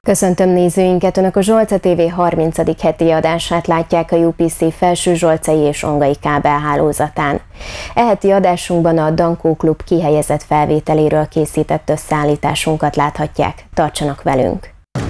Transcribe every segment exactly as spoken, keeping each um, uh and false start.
Köszöntöm nézőinket! Önök a Zsolca té vé harmincadik heti adását látják a u pé cé Felső-Zsolcai és Ongai kábelhálózatán. E heti adásunkban a Dankó Klub kihelyezett felvételéről készített összeállításunkat láthatják. Tartsanak velünk!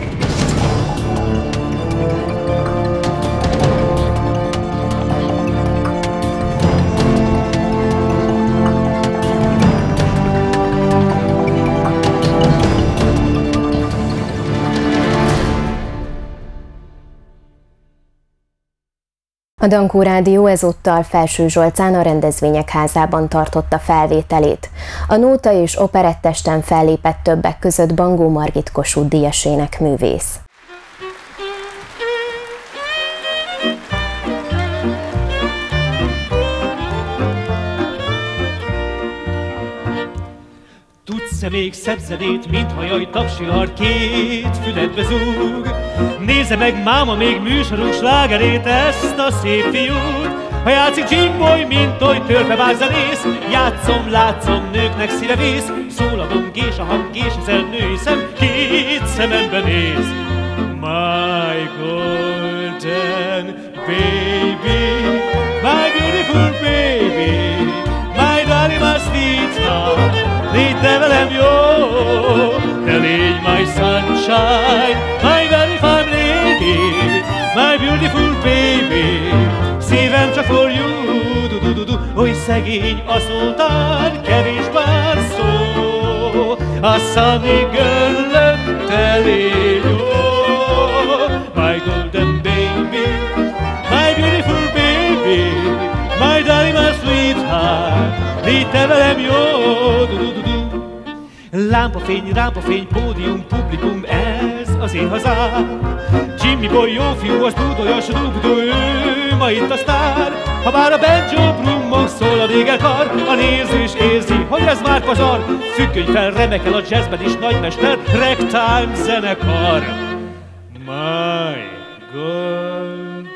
A Dankó Rádió ezúttal Felső-Zsolcán a Rendezvények Házában tartotta felvételét. A nóta és operettesten fellépett többek között Bangó Margit Kossuth-díjas énekművész. Tudsz-e még szebb zenét, mint ha jaj tapsilar két füledbe zúg? Nézze meg máma még műsorunk slágerét, ezt a szép fiút. Ha játszik Jimboy, mint oly törpevág zenész, játszom, látszom, nőknek szíve vész. Szól a gong és a hang és ezer női szem, két szemembe néz. My golden baby, my beautiful baby, my darling, my sweetheart, légy te velem jó, te légy my sunshine, my very fine lady, my beautiful baby, szívem csak for you, du du du du. Oly szegény a szótár, kevés bár szó, a sunny girl-öm te légy jó. My golden baby, my beautiful baby, my darling, my sweetheart, légy te velem jó, du du du du. Lámpafény, rámpafény, pódium, publikum, ez az én hazám. Jimmy Boy, jó fiú, az dúdolja, s dúdul, ő ma itt a sztár. Ha bár a banjo brummog szól, a dégerkar, a néző is érzi, hogy ez már pazar. Függöny fel, remekel a jazzben is nagymester, ragtime zenekar. My golden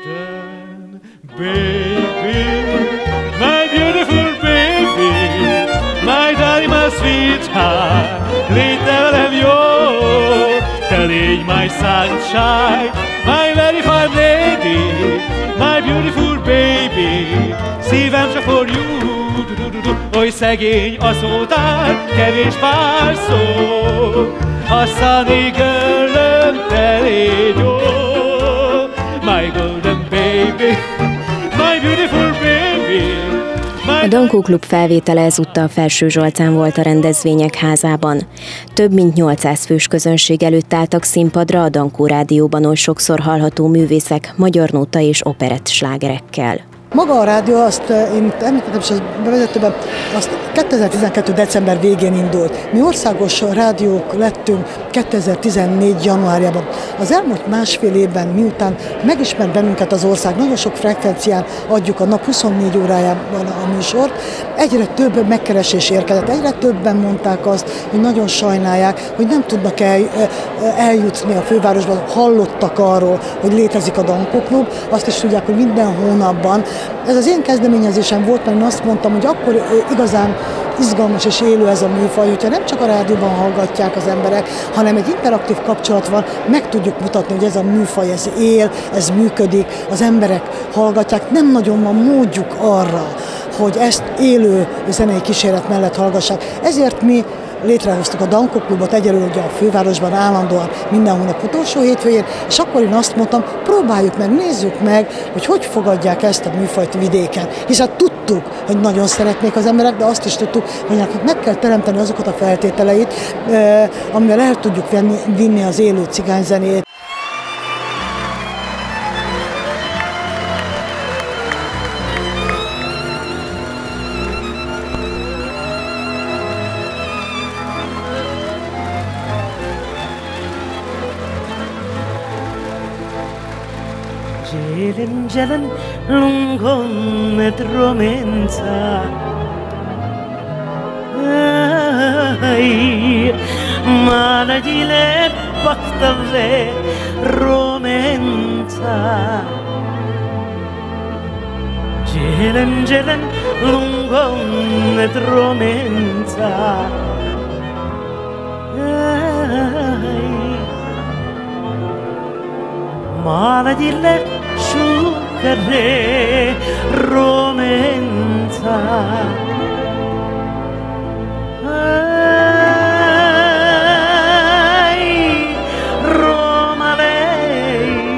baby, my beautiful baby, my darling, my sweetheart, légy te velem jó, te légy my sunshine, my very fine lady, my beautiful baby, szívem csak for you, du du du du. Oly szegény a szótár, kevés pár szó, a sunny girl-öm te légy jó, my golden baby, my beautiful baby. A Dankó Klub felvétele ezúttal Felső-Zsolcán volt a Rendezvények Házában. Több mint nyolcszáz fős közönség előtt álltak színpadra a Dankó Rádióban oly sokszor hallható művészek magyar nóta és operett slágerekkel. Maga a rádió, azt én említettem is a bevezetőben, azt kétezer-tizenkettő. december végén indult. Mi országos rádiók lettünk kétezer-tizennégy. januárjában. Az elmúlt másfél évben, miután megismert bennünket az ország, nagyon sok frekvencián adjuk a nap huszonnégy órájában a műsort, egyre több megkeresés érkezett, egyre többen mondták azt, hogy nagyon sajnálják, hogy nem tudnak el, eljutni a fővárosba, hallottak arról, hogy létezik a Dankó Klub, azt is tudják, hogy minden hónapban. Ez az én kezdeményezésem volt, mert én azt mondtam, hogy akkor igazán izgalmas és élő ez a műfaj, hogyha nem csak a rádióban hallgatják az emberek, hanem egy interaktív kapcsolat van, meg tudjuk mutatni, hogy ez a műfaj, ez él, ez működik, az emberek hallgatják, nem nagyon van módjuk arra, hogy ezt élő zenei kíséret mellett hallgassák. Ezért mi létrehoztuk a Dankó Klubot, egyelőre ugye a fővárosban állandóan minden hónap utolsó hétfőjén, és akkor én azt mondtam, próbáljuk meg, nézzük meg, hogy hogy fogadják ezt a műfajt vidéken. Hiszen tudtuk, hogy nagyon szeretnék az emberek, de azt is tudtuk, hogy meg kell teremteni azokat a feltételeit, amivel el tudjuk vinni az élő cigányzenét. Jalan lungon et romenza, ay, managile baktave romenza. Jalan jalan lungon et romenza, ay, ma la dille sciucare romenza. Ai, Roma lei,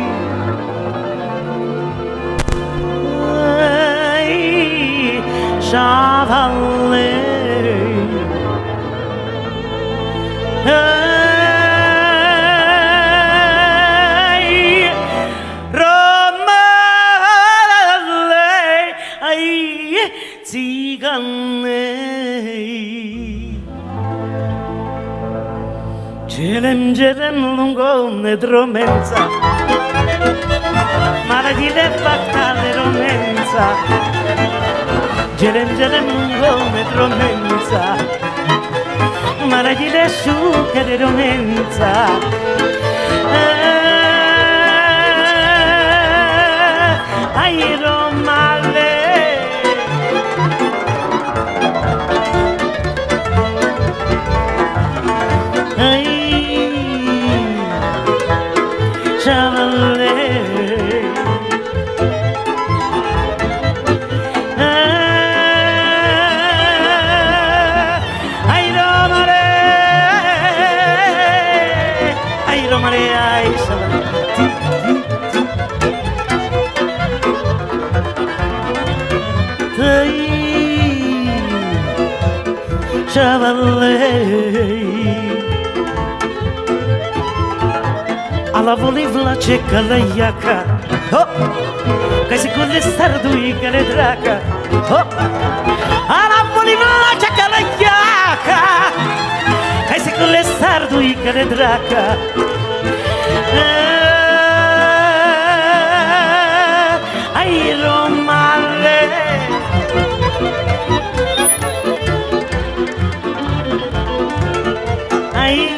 ai, Chavalle, ai, Roma lei, ai, zigane. Gelem gelem lungo ne dromenza, mara di le battale romenza. Gelem gelem lungo ne dromenza, mara di le sciuche de romenza. Ai Romale, ai Chavalle, ai Romare, ai Romare, ai Chavalle, ai Chavalle. Alla voleva cecca la iaca, oh, che si con le stardui che le draca, oh, alla voleva cecca la iaca, che si con le stardui che le draca, ai Romale, ai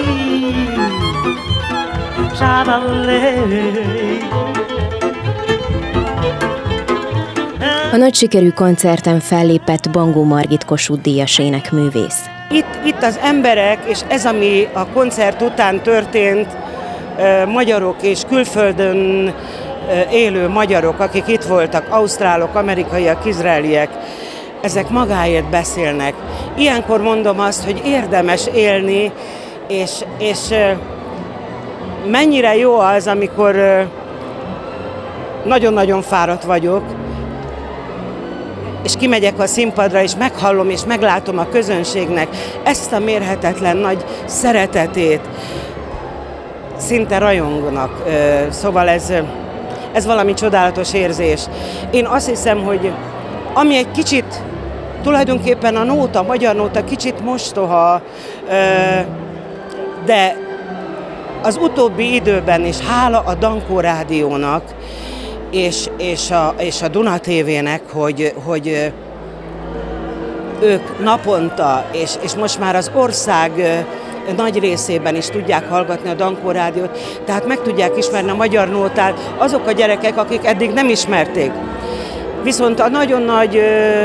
A nagy sikerű koncerten fellépett Bangó Margit Kossuth Díjas énekművész. Itt, itt az emberek, és ez, ami a koncert után történt, magyarok és külföldön élő magyarok, akik itt voltak, ausztrálok, amerikaiak, izraeliek, ezek magáért beszélnek. Ilyenkor mondom azt, hogy érdemes élni, és, és mennyire jó az, amikor nagyon-nagyon fáradt vagyok, és kimegyek a színpadra, és meghallom, és meglátom a közönségnek ezt a mérhetetlen nagy szeretetét, szinte rajongnak. Szóval ez, ez valami csodálatos érzés. Én azt hiszem, hogy ami egy kicsit, tulajdonképpen a nóta, a magyar nóta kicsit mostoha, de az utóbbi időben is hála a Dankó Rádiónak és, és, a, és a Duna té vének, hogy, hogy ők naponta, és, és most már az ország nagy részében is tudják hallgatni a Dankó Rádiót, tehát meg tudják ismerni a magyar nótát azok a gyerekek, akik eddig nem ismerték. Viszont a nagyon nagy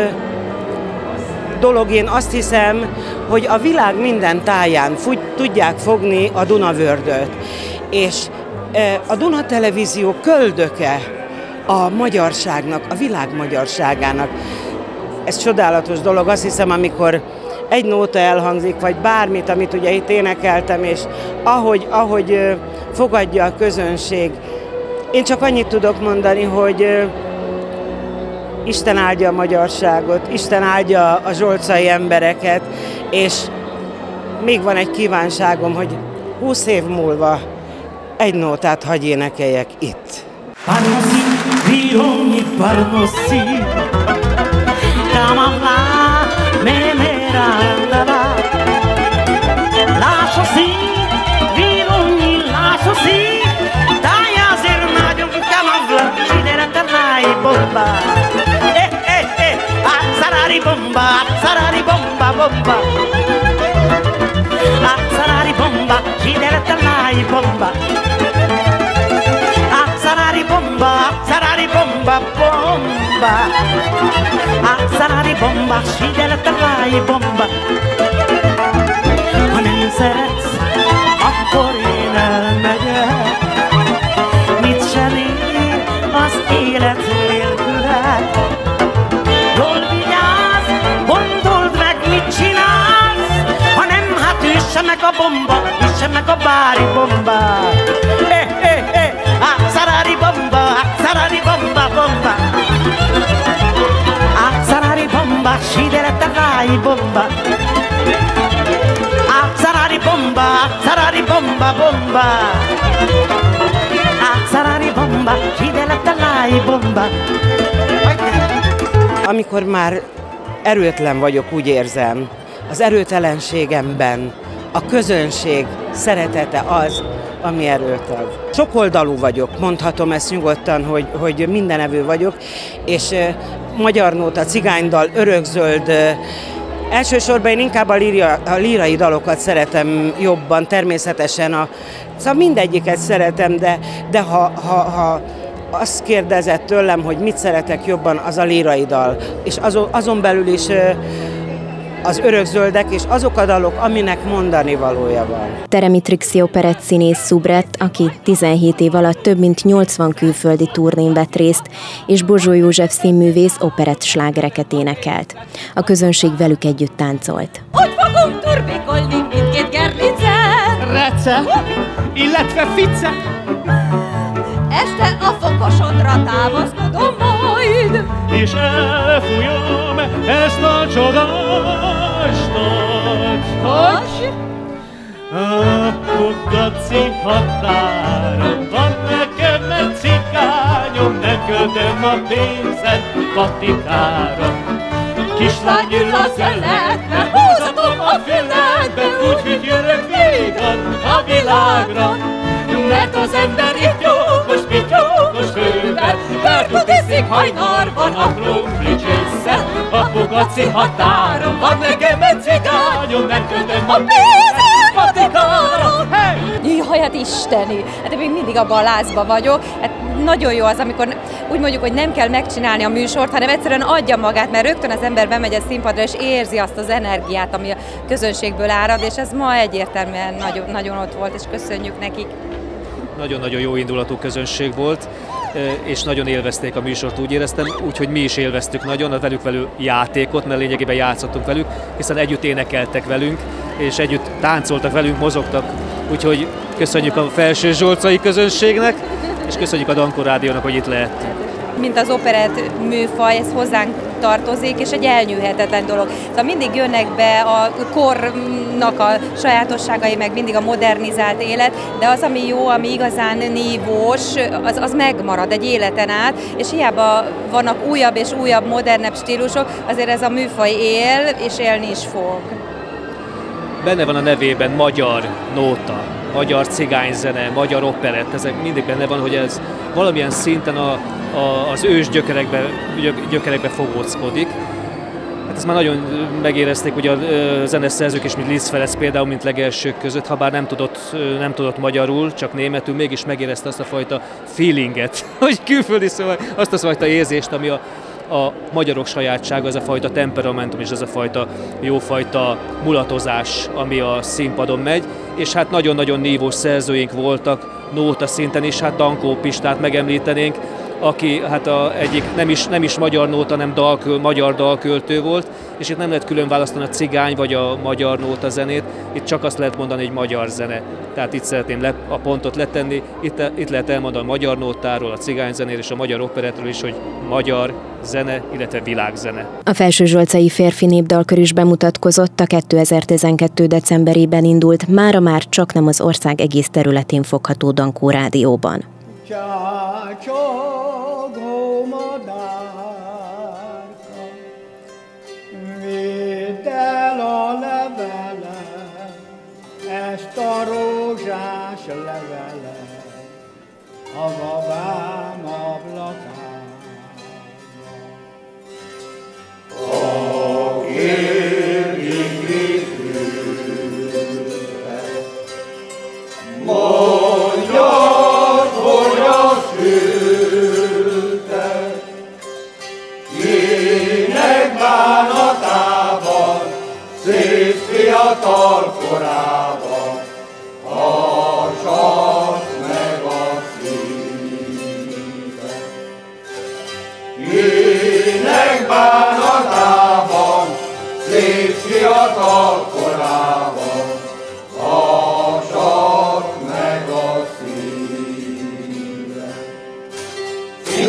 dolog, én azt hiszem, hogy a világ minden táján fut, tudják fogni a Dunavördöt. És a Duna Televízió köldöke a magyarságnak, a világ magyarságának. Ez csodálatos dolog, azt hiszem, amikor egy nóta elhangzik, vagy bármit, amit ugye itt énekeltem, és ahogy, ahogy fogadja a közönség. Én csak annyit tudok mondani, hogy Isten áldja a magyarságot, Isten áldja a zsolcai embereket, és még van egy kívánságom, hogy húsz év múlva egy nótát hagy énekeljek itt. Parnosi, virogni parnosi, kamavla, memerandava, lasciasi, virogni, lasciasi, taia zernadio, kamavla, cideraternai bomba. Azzarari bomba, azzarari bomba, bomba. Azzarari bomba, cideraternai bomba. Azzarari bomba, azzarari bomba, bomba. Azzarari bomba, cideraternai bomba. Ha nem szeretsz, akkor én elmegyek. Mi bomba, üsse meg a bári bomba. Eh, eh, eh, ah, szarari bomba, ah, szarari bomba, bomba. Ah, szarari bomba, siderete ráj bomba. Ah, szarari bomba, szarari bomba, bomba. Ah, szarari bomba, siderete ráj bomba. Amikor már erőtlen vagyok, úgy érzem, az erőtelenségemben a közönség szeretete az, ami erőt ad. Sokoldalú vagyok, mondhatom ezt nyugodtan, hogy, hogy mindenevő vagyok, és uh, magyar nóta, cigánydal, örökzöld, uh, elsősorban én inkább a, líria, a lírai dalokat szeretem jobban, természetesen a, szóval mindegyiket szeretem, de, de ha, ha, ha azt kérdezett tőlem, hogy mit szeretek jobban, az a lírai dal, és azon, azon belül is uh, az örökzöldek, és azok a dalok, aminek mondani valója van. Teremi Trixi operett színész Szubret, aki tizenhét év alatt több mint nyolcvan külföldi turnén vett részt, és Bozsó József színművész operett slágereket énekelt. A közönség velük együtt táncolt. Ott fogunk turbikolni mindkét gerlicet, Rece, illetve fice. este a fokosodra támaszkodom majd, És elfújom ezt a csodástat, hogy a Pugaci határon van nekem egy cigányom, nem költöm a pénzet patikára. Kislány ül a szeletbe, húzatom a füledbe, úgyhogy jövök végan a világra. Mert az ember itt jókos, mint jókos fővel, Bertot iszik hajnalban a krumplicsésszel. A Pugaci határon van nekem egy cigányom, nem kötöm a pénzet patikára. Hey! jaj, hát isteni, hát még mindig abban a lázban vagyok. Hát nagyon jó az, amikor úgy mondjuk, hogy nem kell megcsinálni a műsort, hanem egyszerűen adja magát, mert rögtön az ember bemegy a színpadra, és érzi azt az energiát, ami a közönségből árad, és ez ma egyértelműen nagyon, nagyon ott volt, és köszönjük nekik. Nagyon-nagyon jó indulatú közönség volt, és nagyon élvezték a műsort, úgy éreztem, úgyhogy mi is élveztük nagyon a velük velő játékot, mert lényegében játszottunk velük, hiszen együtt énekeltek velünk, és együtt táncoltak velünk, mozogtak, úgyhogy köszönjük a Felső Zsolcai közönségnek, és köszönjük a Dankó Rádiónak, hogy itt lehettünk. Mint az operett műfaj, ez hozzánk tartozik, és egy elnyűhetetlen dolog. Szóval mindig jönnek be a kornak a sajátosságai, meg mindig a modernizált élet, de az, ami jó, ami igazán nívós, az, az megmarad egy életen át, és hiába vannak újabb és újabb, modernebb stílusok, azért ez a műfaj él, és élni is fog. Benne van a nevében magyar nóta, magyar cigányzene, magyar operett, ezek mindig benne van, hogy ez valamilyen szinten a, a, az ős gyökerekbe, gyökerekbe fogóckodik. Hát ezt már nagyon megérezték ugye a zeneszerzők is, mint Liszt Ferenc például, mint legelsők között, ha bár nem tudott, nem tudott magyarul, csak németül, mégis megérezte azt a fajta feelinget, hogy külföldi szóval, azt a fajta érzést, ami a a magyarok sajátsága, az a fajta temperamentum és az a fajta jófajta mulatozás, ami a színpadon megy, és hát nagyon-nagyon nívós szerzőink voltak nóta szinten is, hát Dankó Pistát megemlítenénk, aki hát a egyik nem is, nem is magyar nóta, hanem dalköl, magyar dalköltő volt, és itt nem lehet külön választani a cigány vagy a magyar nóta zenét, itt csak azt lehet mondani, hogy magyar zene. Tehát itt szeretném le, a pontot letenni, itt, itt lehet elmondani a magyar nótáról, a cigányzenéről és a magyar operetről is, hogy magyar zene, illetve világzene. A Felsőzsolcai Férfi Népdalkör is bemutatkozott a kétezer-tizenkettő. decemberében indult, mára már csak nem az ország egész területén fogható Dankó Rádióban. Csácsogó madárka, vidd el a levelet, ezt a rózsás levelet, a babám ablakán. Aki mondja, hogy a szültek, kinek bánatában, szép fiatal korában, harsat meg a szív.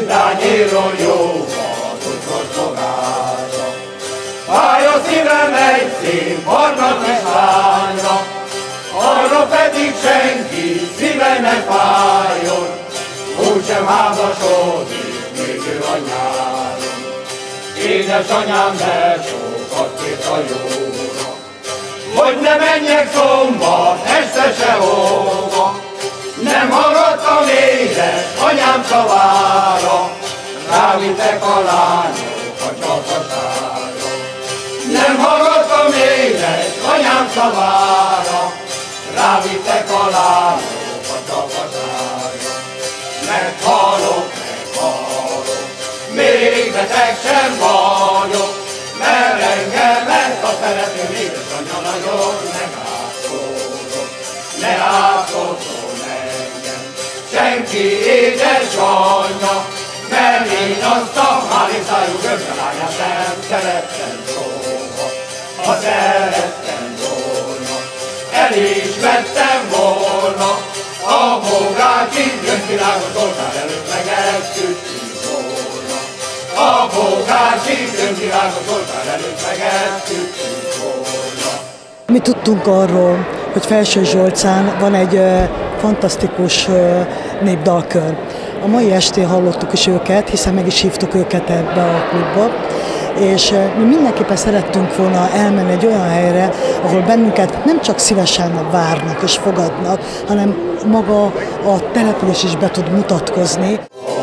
Szintányéről jó a tudod fogása. Fáj a szívem egy szép barna kislányra, arra pedig senki szíve ne fájjon, úgysem házasodik még ő a nyáron. Édesanyám, de sokat kért a jóra, hogy ne menjek szombat este sehova. Nem hallgattam édes anyám szavára, rávittek a lányok a csatasára. Nem hallgattam édes anyám szavára, rávittek a lányok a csatasára. Meghalok, meghalok, még beteg sem vagyok, mert engem ezt a szerető édesanyja nagyon megállkodott. Ne átszottol engem senki édesanyja, mert én azt a máliszájú gömbölányát nem szerettem soha. Ha szerettem volna, el is vettem volna, a bográcsi gyöngyvilágos oltár előtt meg elszűttünk volna. A bográcsi gyöngyvilágos oltár előtt meg elszűttünk volna. Mi tudtunk arról, hogy Felsőzsolcán van egy ö, fantasztikus ö, népdalkör. A mai estén hallottuk is őket, hiszen meg is hívtuk őket ebbe a klubba, és ö, mi mindenképpen szerettünk volna elmenni egy olyan helyre, ahol bennünket nem csak szívesen várnak és fogadnak, hanem maga a település is be tud mutatkozni.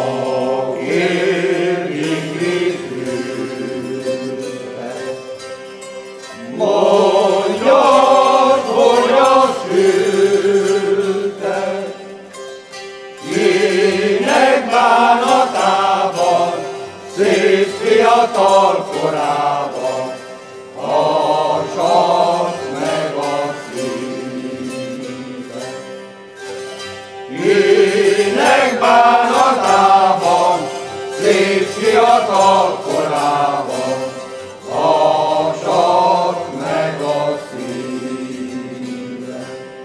Szép fiatal korában harsat meg a szíve. Ének bánatában, szép fiatal korában harsat meg a szíve.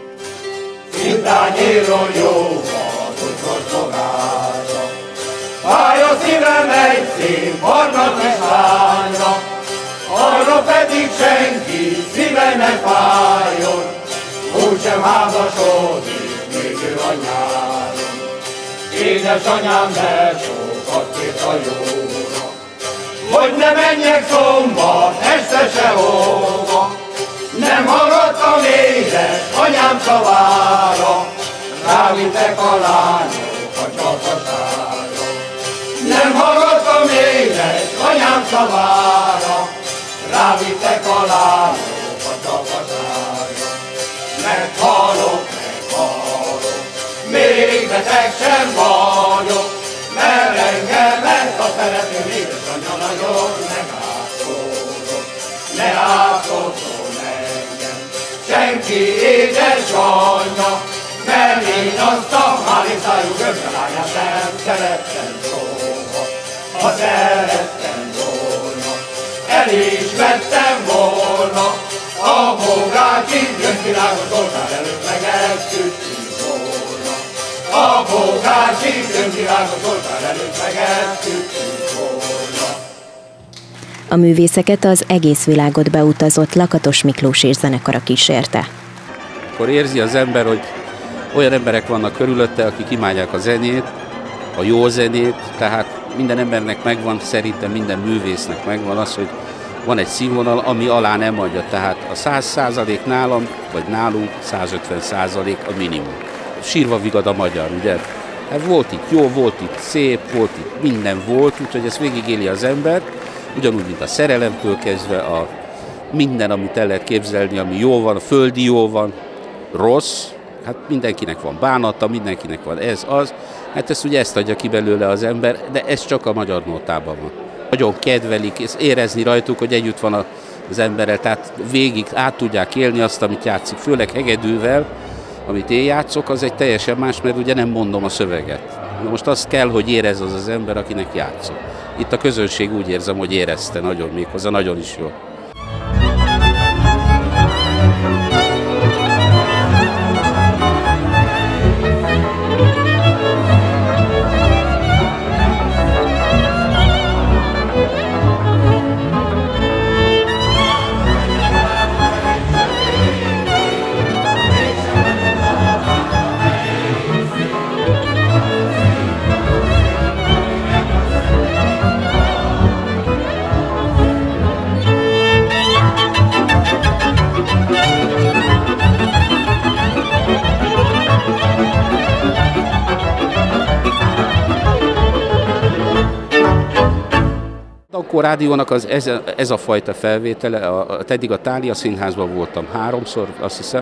Szintányéről jó a tudod fogása, fáj a szívem egy szép barna kislányra, arra pedig senki szíve ne fájjon, úgysem házasodik még ő a nyáron. Édesanyám, de sokat kért a jóra, hogy ne menjek szombat este sehova. Nem hallgattam édes anyám szavára, rávittek a lányok a csatasára. Nem hallgattam édes anyám szavára, rávittek a lányok a csatasára. Meghalok, meghalok, még beteg sem vagyok, mert engem ezt a szerető édesanyja nagyon megállkodott. Ne átszottol engem senki édesanyja, mert én azt a máliszájú gömbölányát nem szerettem soha. Ha szerettem volna, el is vettem volna, a bográcsi gyöngyvilágos oltár előtt meg elszűttünk volna. A bográcsi gyöngyvilágos oltár előtt meg elszűttünk volna. A művészeket az egész világot beutazott Lakatos Miklós és zenekara kísérte. Akkor érzi az ember, hogy olyan emberek vannak körülötte, akik imádják a zenét, a jó zenét, tehát minden embernek megvan, szerintem minden művésznek megvan az, hogy van egy színvonal, ami alá nem adja. Tehát a száz százalék nálam, vagy nálunk százötven százalék a minimum. Sírva vigad a magyar, ugye? Hát volt itt jó, volt itt szép, volt itt minden volt, úgyhogy ezt végigéli az ember, ugyanúgy, mint a szerelemtől kezdve, a minden, amit el lehet képzelni, ami jó van, a földi jó van, rossz, hát mindenkinek van bánata, mindenkinek van ez, az, hát ezt ugye ezt adja ki belőle az ember, de ez csak a magyar nótában van. Nagyon kedvelik, és érezni rajtuk, hogy együtt van az emberrel, tehát végig át tudják élni azt, amit játszik, főleg hegedűvel, amit én játszok, az egy teljesen más, mert ugye nem mondom a szöveget. Na most azt kell, hogy érezz az az ember, akinek játszok. Itt a közönség úgy érzem, hogy érezte nagyon, méghozzá nagyon is jól. Dankó rádiónak az ez, ez a fajta felvétele, a, a, eddig a Thália Színházban voltam háromszor, azt hiszem,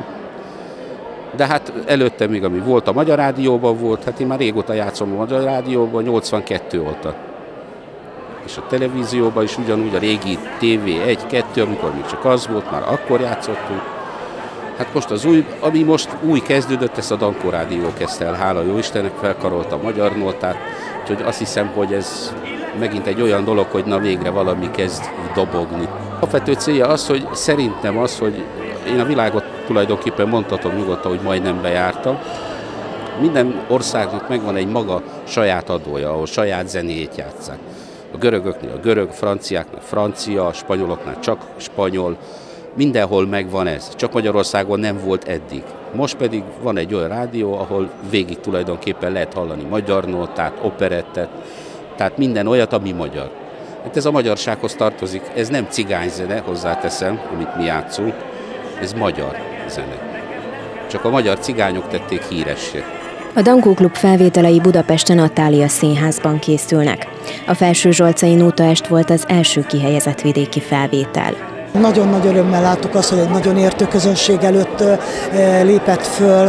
de hát előtte még, ami volt, a Magyar Rádióban volt, hát én már régóta játszom a Magyar Rádióban, nyolcvankettő óta. És a televízióban is ugyanúgy, a régi té vé egy kettő, amikor még csak az volt, már akkor játszottunk. Hát most az új, ami most új kezdődött, ezt a Dankó Rádió kezdte el, hála jó Istennek, felkarolta a magyar nótát, úgyhogy azt hiszem, hogy ez megint egy olyan dolog, hogy na végre valami kezd dobogni. Alapvető célja az, hogy szerintem az, hogy én a világot tulajdonképpen mondhatom nyugodtan, hogy majdnem bejártam. Minden országnak megvan egy maga saját adója, ahol saját zenéjét játsszák. A görögöknél a görög, franciáknál francia, a spanyoloknál csak spanyol. Mindenhol megvan ez, csak Magyarországon nem volt eddig. Most pedig van egy olyan rádió, ahol végig tulajdonképpen lehet hallani magyar nótát, operettet, tehát minden olyat, ami magyar. Hát ez a magyarsághoz tartozik, ez nem cigányzene, hozzáteszem, amit mi játszunk, ez magyar zene. Csak a magyar cigányok tették híressé. A Dankó Klub felvételei Budapesten a Thália Színházban készülnek. A Felsőzsolcai Nótaest volt az első kihelyezett vidéki felvétel. Nagyon nagy örömmel láttuk azt, hogy egy nagyon értő közönség előtt lépett föl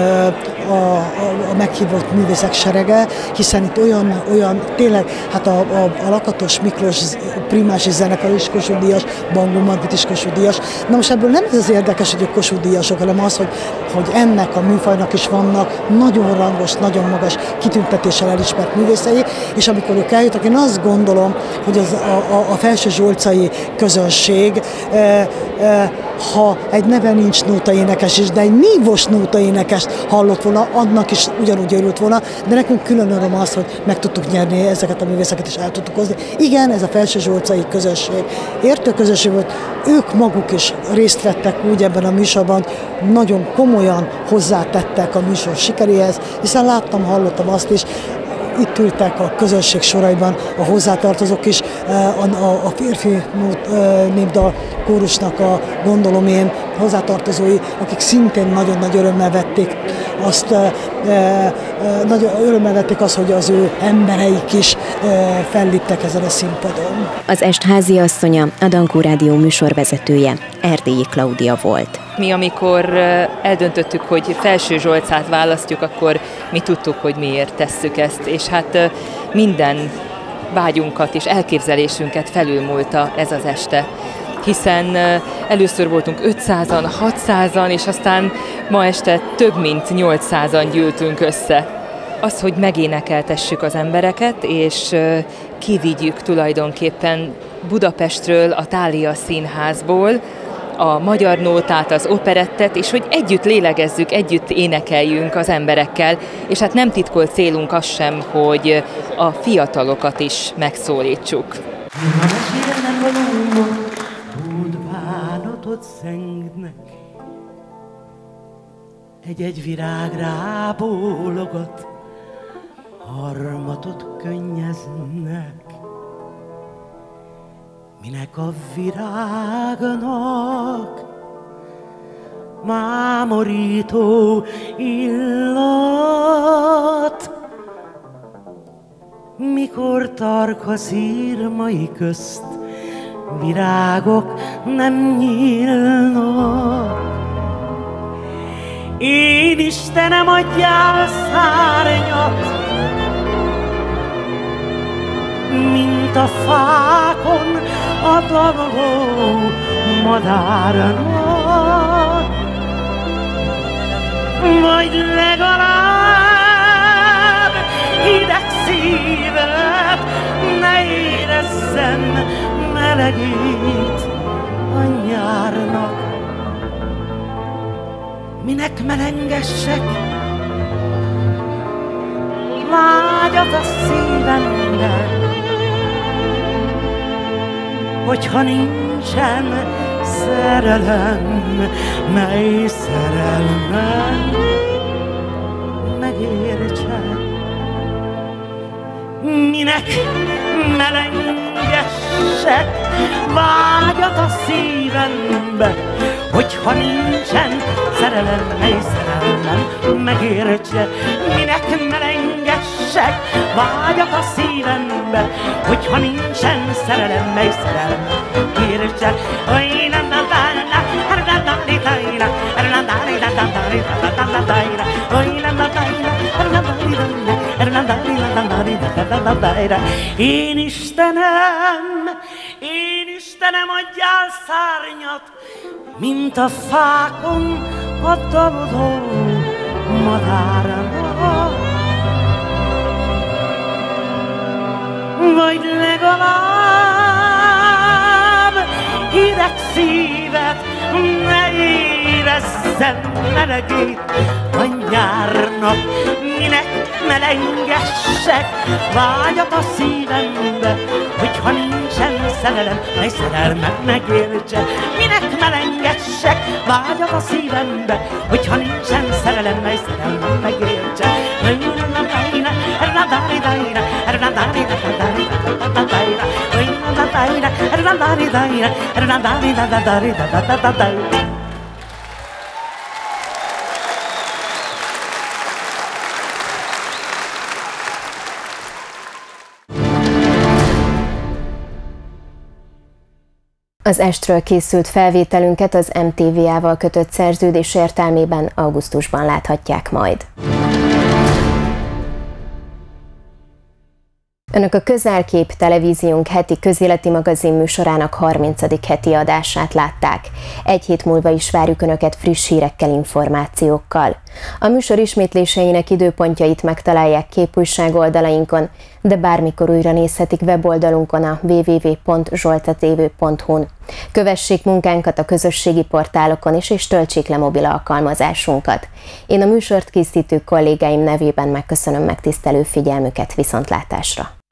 a, a, a meghívott művészek serege, hiszen itt olyan, olyan tényleg, hát a, a, a Lakatos Miklós primási zenekar is Kossuth Díjas, Bangó Margit is Kossuth Díjas. Na most ebből nem ez az érdekes, hogy a Kossuth Díjasok, hanem az, hogy, hogy ennek a műfajnak is vannak nagyon rangos, nagyon magas kitüntetéssel elismert művészei, és amikor ők eljöttek, én azt gondolom, hogy az, a, a, a felsőzsolcai közönség, E, e, ha egy neve nincs nótaénekes is, de egy nívós nótaénekest hallott volna, annak is ugyanúgy örült volna, de nekünk külön öröm az, hogy meg tudtuk nyerni ezeket a művészeket, és el tudtuk hozni. Igen, ez a felsőzsolcai közösség. Értő közösség volt, ők maguk is részt vettek úgy ebben a műsorban, nagyon komolyan hozzátettek a műsor sikeréhez, hiszen láttam, hallottam azt is, itt ültek a közösség soraiban a hozzátartozók is, a, a, a férfi népdal kórusnak a, gondolom én, hozzátartozói, akik szintén nagyon nagy örömmel vették azt, e, e, nagyon örömmel vették azt, hogy az ő embereik is e, felléptek ezen a színpadon. Az est háziasszonya, a Dankó Rádió műsorvezetője, Erdélyi Klaudia volt. Mi, amikor eldöntöttük, hogy Felsőzsolcát választjuk, akkor mi tudtuk, hogy miért tesszük ezt, és hát minden vágyunkat és elképzelésünket felülmúlta ez az este. Hiszen először voltunk ötszázan, hatszázan, és aztán ma este több mint nyolcszázan gyűltünk össze. Az, hogy megénekeltessük az embereket, és kivigyük tulajdonképpen Budapestről, a Thália Színházból a magyar nótát, az operettet, és hogy együtt lélegezzük, együtt énekeljünk az emberekkel, és hát nem titkolt célunk az sem, hogy a fiatalokat is megszólítsuk. Egy-egy virág rábólogat, harmatot könnyeznek. Minek a virágnak mámorító illat, mikor tarka szírmai közt virágok nem nyílnak. Én Istenem, adjál szárnyat, mint a fákon a daloló madárnak, vagy legalább hideg szívet, ne érezzem melegét a nyárnak. Minek melengessek vágyat a szívemben, hogyha nincsen szerelem, mely szerelmem megértse. Minek melengessek vágyat a szívembe, hogyha nincsen szerelem, mely szerelmem megértse. Minek melengessek vágyat a szívembe, hogyha nincsen szerelem, mely szerelem értsen. Oly nem nem nem én Istenem, én Istenem, adjál szárnyat, mint a fákon a dalodó madárnak. Vagy legalább hideg szívet, ne érezzem melegét a nyárnak, minek melengessek vágyat a szívembe, hogyha nincsen szerelem, mely szerelmet megértse. Minek melengessek vágyat a szívembe, hogyha nincsen szerelem, mely szerelmet megértse. Az estről készült felvételünket az em té vé á-val kötött szerződés értelmében augusztusban láthatják majd. Önök a Közelkép televíziónk heti közéleti magazin műsorának harmincadik heti adását látták. Egy hét múlva is várjuk Önöket friss hírekkel, információkkal. A műsor ismétléseinek időpontjait megtalálják képújság oldalainkon, de bármikor újra nézhetik weboldalunkon a double-u double-u double-u pont zsoltatv pont hu-n. Kövessék munkánkat a közösségi portálokon is, és töltsék le mobil alkalmazásunkat. Én a műsort készítő kollégáim nevében megköszönöm megtisztelő figyelmüket, viszontlátásra!